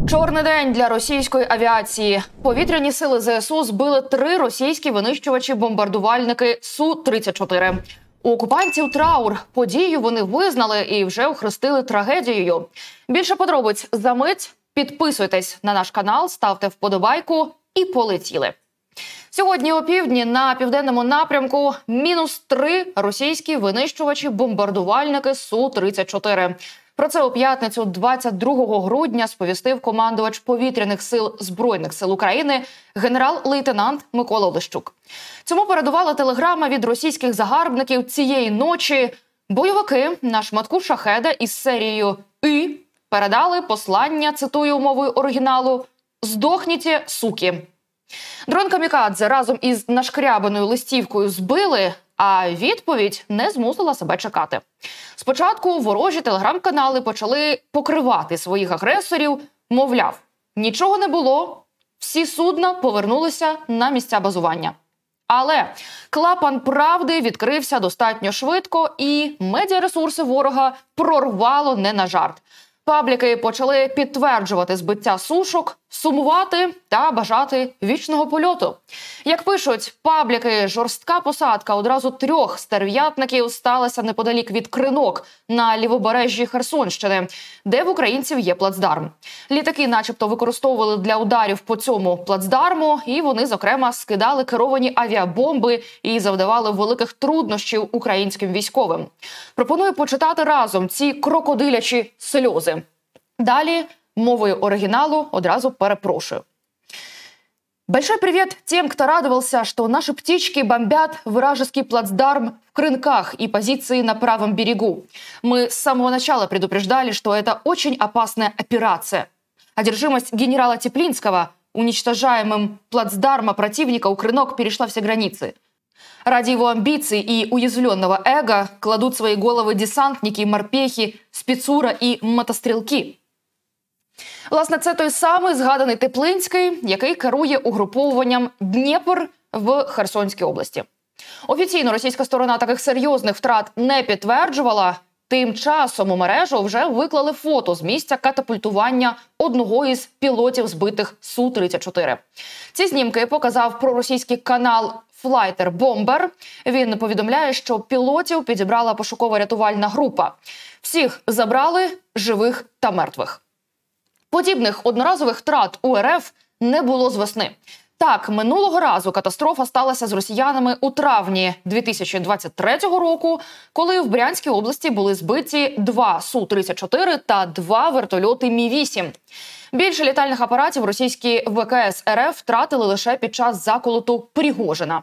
Чорний день для російської авіації. Повітряні сили ЗСУ збили 3 російські винищувачі-бомбардувальники Су-34. У окупантів траур. Подію вони визнали і вже охрестили трагедією. Більше подробиць за мить. Підписуйтесь на наш канал, ставте вподобайку і полетіли. Сьогодні опівдні на південному напрямку -3 російські винищувачі-бомбардувальники Су-34. Про це у п'ятницю 22 грудня сповістив командувач повітряних сил Збройних сил України генерал-лейтенант Микола Олещук. Цьому передувала телеграма від російських загарбників цієї ночі. Бойовики на шматку шахеда із серією «И» передали послання, цитую мовою оригіналу, «Здохніте, суки». Дрон «Камікадзе» разом із нашкрябаною листівкою збили, а відповідь не змусила себе чекати. Спочатку ворожі телеграм-канали почали покривати своїх агресорів, мовляв, нічого не було, всі судна повернулися на місця базування. Але клапан правди відкрився достатньо швидко і медіаресурси ворога прорвало не на жарт. Пабліки почали підтверджувати збиття сушок, сумувати та бажати вічного польоту. Як пишуть пабліки, жорстка посадка одразу 3 стерв'ятників сталася неподалік від Кринок на лівобережжі Херсонщини, де в українців є плацдарм. Літаки начебто використовували для ударів по цьому плацдарму, і вони, зокрема, скидали керовані авіабомби і завдавали великих труднощів українським військовим. Пропоную почитати разом ці крокодилячі сльози. Далі мовою оригиналу одразу перепрошую. Большой привет тем, кто радовался, что наши птички бомбят вражеский плацдарм в Крынках и позиции на правом берегу. Мы с самого начала предупреждали, что это очень опасная операция. Одержимость генерала Теплинского уничтожаемым плацдарма противника у Крынок перешла все границы. Ради его амбиций и уязвленного эго кладут свои головы десантники, морпехи, спецура и мотострілки. Власне, це той самий згаданий Теплинський, який керує угруповуванням «Дніпр» в Херсонській області. Офіційно російська сторона таких серйозних втрат не підтверджувала. Тим часом у мережу вже виклали фото з місця катапультування одного із пілотів збитих Су-34. Ці знімки показав проросійський канал Flighter Bomber. Він повідомляє, що пілотів підібрала пошуково-рятувальна група. Всіх забрали, живих та мертвих. Подібних одноразових втрат у РФ не було з весни. Так, минулого разу катастрофа сталася з росіянами у травні 2023 року, коли в Брянській області були збиті 2 Су-34 та 2 вертольоти Мі-8. Більше літальних апаратів російські ВКС РФ втратили лише під час заколоту Пригожина.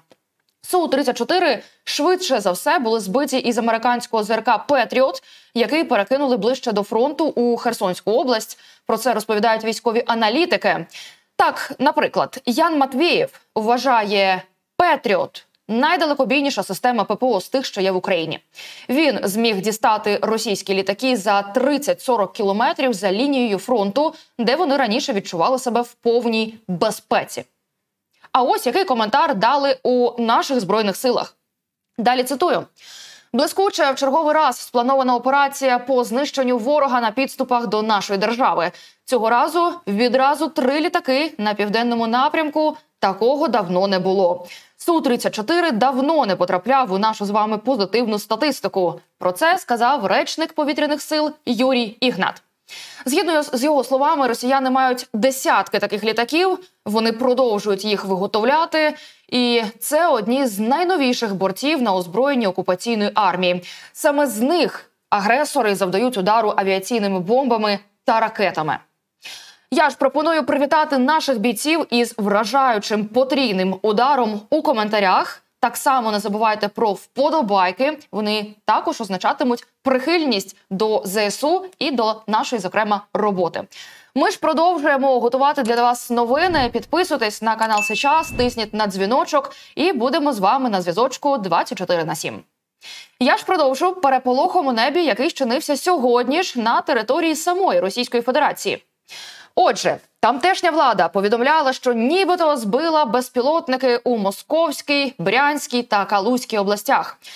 Су-34 швидше за все були збиті із американського ЗРК «Петріот», який перекинули ближче до фронту у Херсонську область. Про це розповідають військові аналітики. Так, наприклад, Ян Матвєєв вважає «Петріот» – найдалекобійніша система ППО з тих, що є в Україні. Він зміг дістати російські літаки за 30-40 кілометрів за лінією фронту, де вони раніше відчували себе в повній безпеці. А ось який коментар дали у наших Збройних силах. Далі цитую. «Блискуче в черговий раз спланована операція по знищенню ворога на підступах до нашої держави. Цього разу відразу 3 літаки на південному напрямку. Такого давно не було. Су-34 давно не потрапляв у нашу з вами позитивну статистику». Про це сказав речник повітряних сил Юрій Ігнат. Згідно з його словами, росіяни мають десятки таких літаків, вони продовжують їх виготовляти, і це одні з найновіших бортів на озброєнні окупаційної армії. Саме з них агресори завдають удару авіаційними бомбами та ракетами. Я ж пропоную привітати наших бійців із вражаючим потрійним ударом у коментарях. Так само не забувайте про вподобайки, вони також означатимуть прихильність до ЗСУ і до нашої, зокрема, роботи. Ми ж продовжуємо готувати для вас новини. Підписуйтесь на канал «Сейчас», тисніть на дзвіночок і будемо з вами на зв'язочку 24/7. Я ж продовжу переполохом у небі, який щинився сьогодні ж на території самої Російської Федерації. Отже, тамтешня влада повідомляла, що нібито збила безпілотники у Московській, Брянській та Калузькій областях.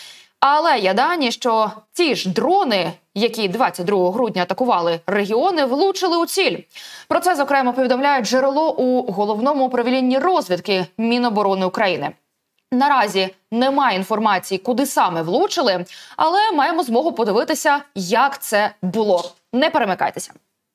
Але є дані, що ті ж дрони, які 22 грудня атакували регіони, влучили у ціль. Про це, зокрема, повідомляє джерело у Головному управлінні розвідки Міноборони України. Наразі немає інформації, куди саме влучили, але маємо змогу подивитися, як це було. Не перемикайтеся.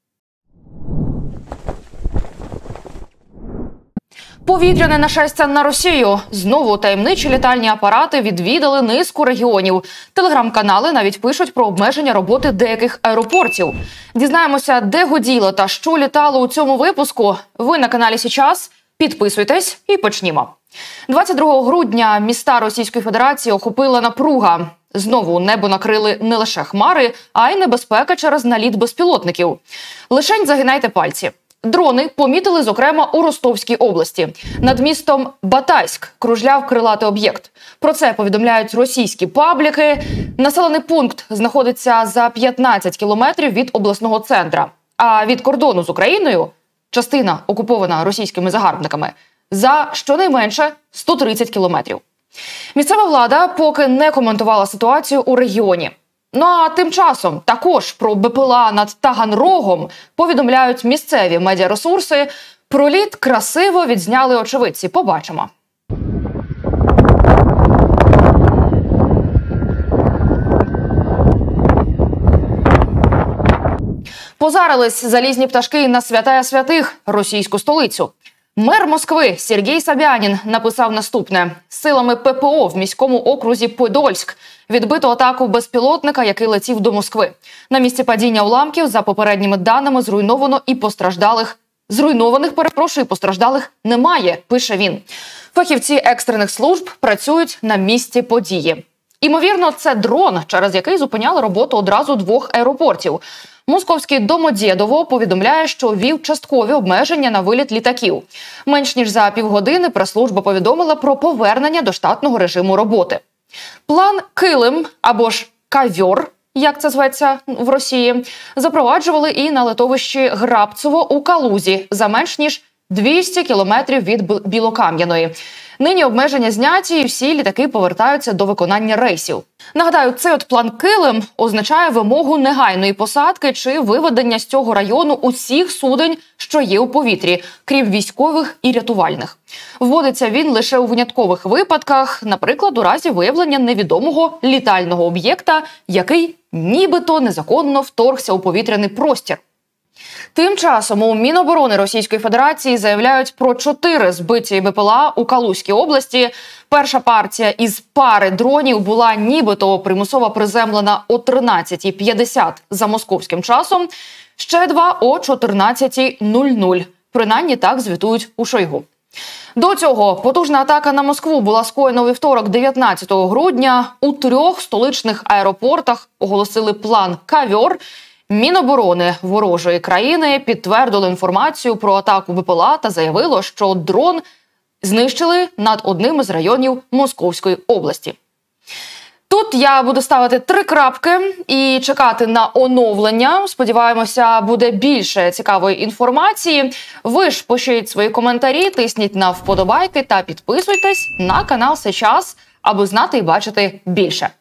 Повітряне нашестя на Росію. Знову таємничі літальні апарати відвідали низку регіонів. Телеграм-канали навіть пишуть про обмеження роботи деяких аеропортів. Дізнаємося, де гуділо та що літало у цьому випуску. Ви на каналі «Сейчас». Підписуйтесь і почнімо. 22 грудня міста Російської Федерації охопила напруга. Знову небо накрили не лише хмари, а й небезпека через наліт безпілотників. Лишень загинайте пальці. Дрони помітили, зокрема, у Ростовській області. Над містом Батайськ кружляв крилатий об'єкт. Про це повідомляють російські пабліки. Населений пункт знаходиться за 15 кілометрів від обласного центра. А від кордону з Україною частина окупована російськими загарбниками за щонайменше 130 кілометрів. Місцева влада поки не коментувала ситуацію у регіоні. Ну а тим часом також про БПЛА над Таганрогом повідомляють місцеві медіаресурси. Проліт красиво відзняли очевидці. Побачимо. Позарились залізні пташки на святая святих – російську столицю. Мер Москви Сергій Собянін написав наступне. Силами ППО в міському окрузі Подольськ відбито атаку безпілотника, який летів до Москви. На місці падіння уламків, за попередніми даними, постраждалих немає, пише він. Фахівці екстрених служб працюють на місці події. Імовірно, це дрон, через який зупиняли роботу одразу двох аеропортів. Московський Домодєдово повідомляє, що ввів часткові обмеження на виліт літаків. Менш ніж за півгодини прес-служба повідомила про повернення до штатного режиму роботи. План «Килим» або ж «Кавьор», як це зветься в Росії, запроваджували і на литовищі Грабцево у Калузі за менш ніж 200 кілометрів від Білокам'яної. Нині обмеження зняті і всі літаки повертаються до виконання рейсів. Нагадаю, цей план «Килим» означає вимогу негайної посадки чи виведення з цього району усіх суден, що є у повітрі, крім військових і рятувальних. Вводиться він лише у виняткових випадках, наприклад, у разі виявлення невідомого літального об'єкта, який нібито незаконно вторгся у повітряний простір. Тим часом у Міноборони Російської Федерації заявляють про 4 збиті БПЛА у Калузькій області. Перша партія із пари дронів була нібито примусово приземлена о 13:50 за московським часом, ще 2 о 14:00. Принаймні так звітують у Шойгу. До цього потужна атака на Москву була скоєна у вівторок 19 грудня. У 3 столичних аеропортах оголосили план «Кавьор». Міноборони ворожої країни підтвердило інформацію про атаку БПЛА та заявило, що дрон знищили над одним із районів Московської області. Тут я буду ставити 3 крапки і чекати на оновлення. Сподіваємося, буде більше цікавої інформації. Ви ж пишіть свої коментарі, тисніть на вподобайки та підписуйтесь на канал «Сейчас», аби знати і бачити більше.